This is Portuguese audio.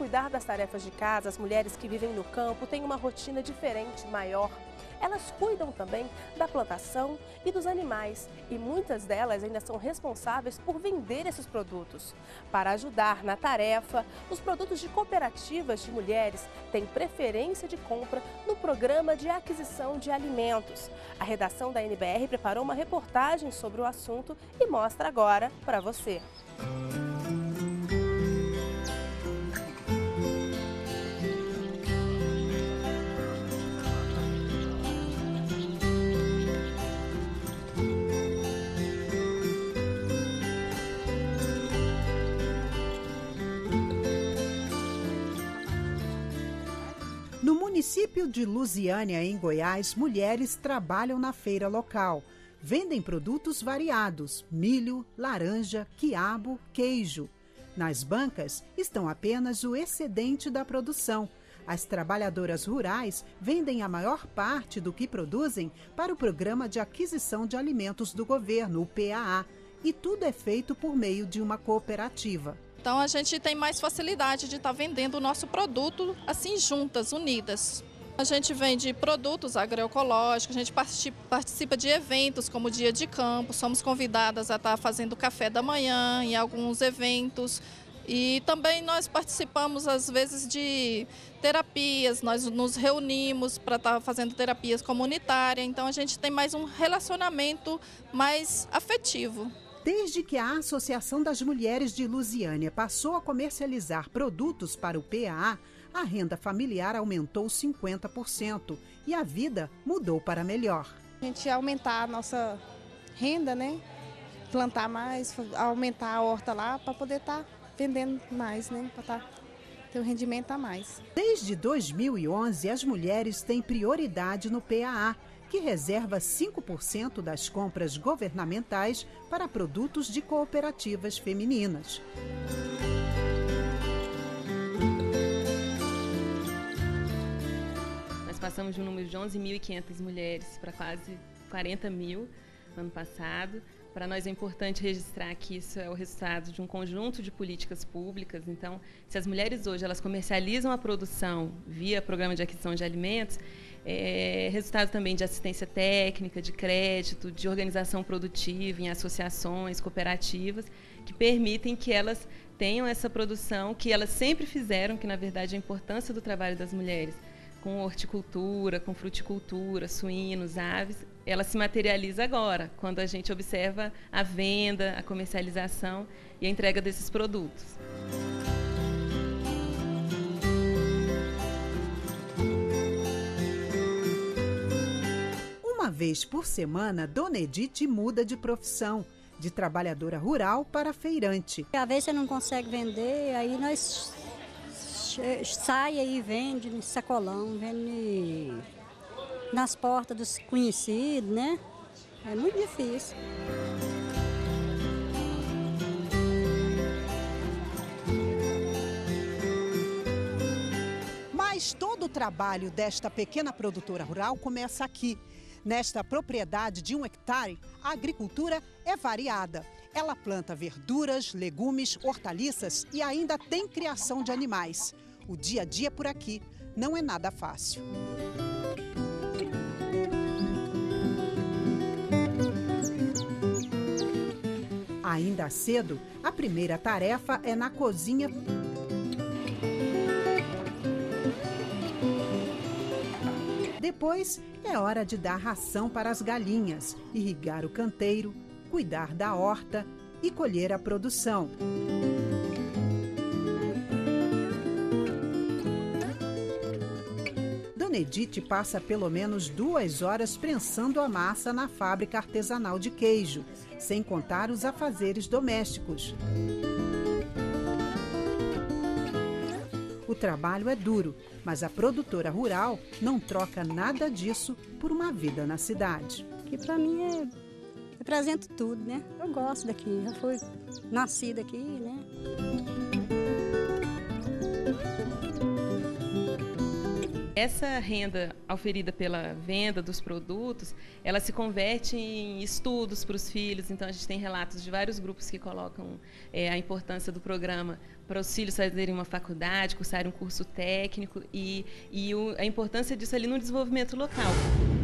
cuidar das tarefas de casa, as mulheres que vivem no campo têm uma rotina diferente, maior. Elas cuidam também da plantação e dos animais e muitas delas ainda são responsáveis por vender esses produtos. Para ajudar na tarefa, os produtos de cooperativas de mulheres têm preferência de compra no programa de aquisição de alimentos. A redação da NBR preparou uma reportagem sobre o assunto e mostra agora para você. No município de Lusiânia, em Goiás, mulheres trabalham na feira local. Vendem produtos variados: milho, laranja, quiabo, queijo. Nas bancas estão apenas o excedente da produção. As trabalhadoras rurais vendem a maior parte do que produzem para o Programa de Aquisição de Alimentos do Governo, o PAA, e tudo é feito por meio de uma cooperativa. Então a gente tem mais facilidade de estar vendendo o nosso produto assim juntas, unidas. A gente vende produtos agroecológicos, a gente participa de eventos como o Dia de Campo, somos convidadas a estar fazendo café da manhã em alguns eventos. E também nós participamos às vezes de terapias, nós nos reunimos para estar fazendo terapias comunitárias, então a gente tem mais um relacionamento mais afetivo. Desde que a Associação das Mulheres de Lusiânia passou a comercializar produtos para o PAA, a renda familiar aumentou 50% e a vida mudou para melhor. A gente aumentar a nossa renda, né? Plantar mais, aumentar a horta lá para poder estar vendendo mais, né? Para ter um rendimento a mais. Desde 2011, as mulheres têm prioridade no PAA, que reserva 5% das compras governamentais para produtos de cooperativas femininas. Nós passamos de um número de 11.500 mulheres para quase 40 mil no ano passado. Para nós é importante registrar que isso é o resultado de um conjunto de políticas públicas. Então, se as mulheres hoje elas comercializam a produção via programa de aquisição de alimentos, é resultado também de assistência técnica, de crédito, de organização produtiva em associações, cooperativas, que permitem que elas tenham essa produção que elas sempre fizeram, que na verdade é a importância do trabalho das mulheres, com horticultura, com fruticultura, suínos, aves, ela se materializa agora, quando a gente observa a venda, a comercialização e a entrega desses produtos. Uma vez por semana, Dona Edith muda de profissão, de trabalhadora rural para feirante. Às vezes você não consegue vender, aí nós sai aí e vende no sacolão, vende nas portas dos conhecidos, né? É muito difícil. Mas todo o trabalho desta pequena produtora rural começa aqui. Nesta propriedade de 1 hectare, a agricultura é variada. Ela planta verduras, legumes, hortaliças e ainda tem criação de animais. O dia a dia por aqui não é nada fácil. Ainda cedo, a primeira tarefa é na cozinha. Depois, é hora de dar ração para as galinhas, irrigar o canteiro, cuidar da horta e colher a produção. Dona Edith passa pelo menos 2 horas prensando a massa na fábrica artesanal de queijo, sem contar os afazeres domésticos. O trabalho é duro, mas a produtora rural não troca nada disso por uma vida na cidade. Que para mim representa tudo, né? Eu gosto daqui, já fui nascida aqui, né? Essa renda oferida pela venda dos produtos, ela se converte em estudos para os filhos. Então, a gente tem relatos de vários grupos que colocam a importância do programa para os filhos fazerem uma faculdade, cursarem um curso técnico e a importância disso ali no desenvolvimento local.